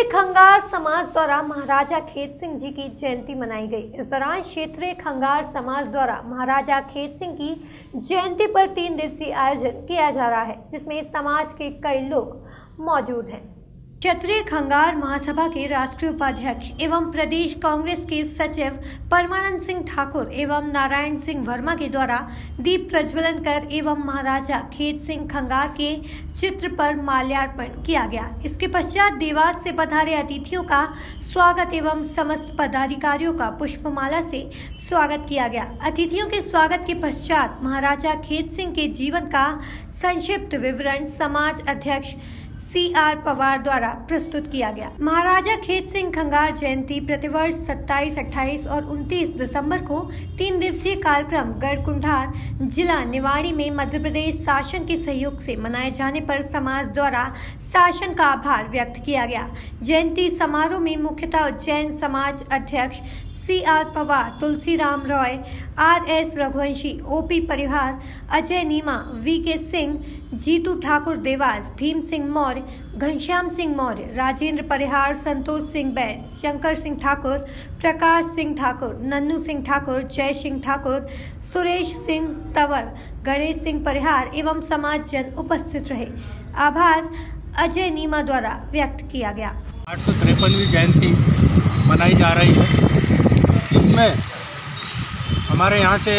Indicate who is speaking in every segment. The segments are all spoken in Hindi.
Speaker 1: खंगार समाज द्वारा महाराजा खेत सिंह जी की जयंती मनाई गई। इस दौरान क्षेत्रीय खंगार समाज द्वारा महाराजा खेत सिंह की जयंती पर 3 दिवसीय आयोजन किया जा रहा है, जिसमें समाज के कई लोग मौजूद हैं। क्षेत्रीय खंगार महासभा के राष्ट्रीय उपाध्यक्ष एवं प्रदेश कांग्रेस के सचिव परमानंद सिंह ठाकुर एवं नारायण सिंह वर्मा के द्वारा दीप प्रज्वलन कर एवं महाराजा खेत सिंह खंगार के चित्र पर माल्यार्पण किया गया। इसके पश्चात देवास से पधारे अतिथियों का स्वागत एवं समस्त पदाधिकारियों का पुष्पमाला से स्वागत किया गया। अतिथियों के स्वागत के पश्चात महाराजा खेत सिंह के जीवन का संक्षिप्त विवरण समाज अध्यक्ष CR पवार द्वारा प्रस्तुत किया गया। महाराजा खेत सिंह खंगार जयंती प्रतिवर्ष 27, 28 और 29 दिसंबर को 3 दिवसीय कार्यक्रम गढ़कुंठार जिला निवाड़ी में मध्य प्रदेश शासन के सहयोग से मनाए जाने पर समाज द्वारा शासन का आभार व्यक्त किया गया। जयंती समारोह में मुख्यतः उज्जैन समाज अध्यक्ष CR Pawar, Tulsiram Roy, RS Raghuvanshi, OP परिहार, अजय नीमा, VK सिंह, जीतू ठाकुर देवास, भीम सिंह मौर्य, घनश्याम सिंह मौर्य, राजेंद्र परिहार, संतोष सिंह बैस, शंकर सिंह ठाकुर, प्रकाश सिंह ठाकुर, नन्नू सिंह ठाकुर, जय सिंह ठाकुर, सुरेश सिंह तंवर, गणेश सिंह परिहार एवं समाज जन उपस्थित रहे। आभार अजय नीमा द्वारा व्यक्त किया गया।
Speaker 2: 853वीं जयंती मनाई जा रही है, जिसमें हमारे यहाँ से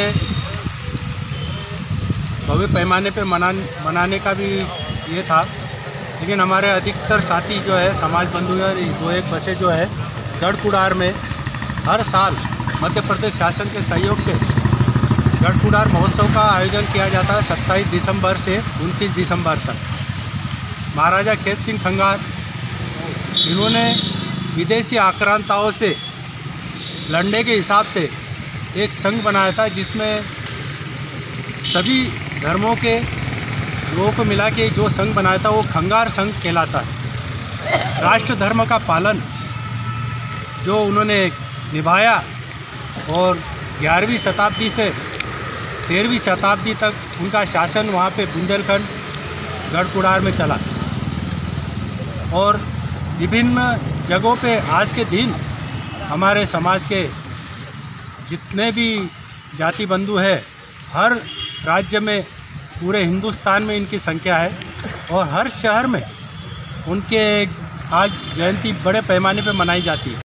Speaker 2: भव्य पैमाने पे मनाने का भी ये था, लेकिन हमारे अधिकतर साथी जो है समाज बंधु और 2-1 बसें जो है गढ़कुंठार में हर साल मध्य प्रदेश शासन के सहयोग से गढ़कुंठार महोत्सव का आयोजन किया जाता है 27 दिसंबर से 29 दिसंबर तक। महाराजा खेत सिंह खंगार इन्होंने विदेशी आक्रांताओं से लड़ने के हिसाब से एक संघ बनाया था, जिसमें सभी धर्मों के लोगों को मिला के जो संघ बनाया था वो खंगार संघ कहलाता है। राष्ट्र धर्म का पालन जो उन्होंने निभाया और 11वीं शताब्दी से 13वीं शताब्दी तक उनका शासन वहाँ पे बुंदेलखंड गढ़कुंठार में चला और विभिन्न जगहों पे आज के दिन हमारे समाज के जितने भी जाति बंधु हैं, हर राज्य में पूरे हिंदुस्तान में इनकी संख्या है और हर शहर में उनके आज जयंती बड़े पैमाने पे मनाई जाती है।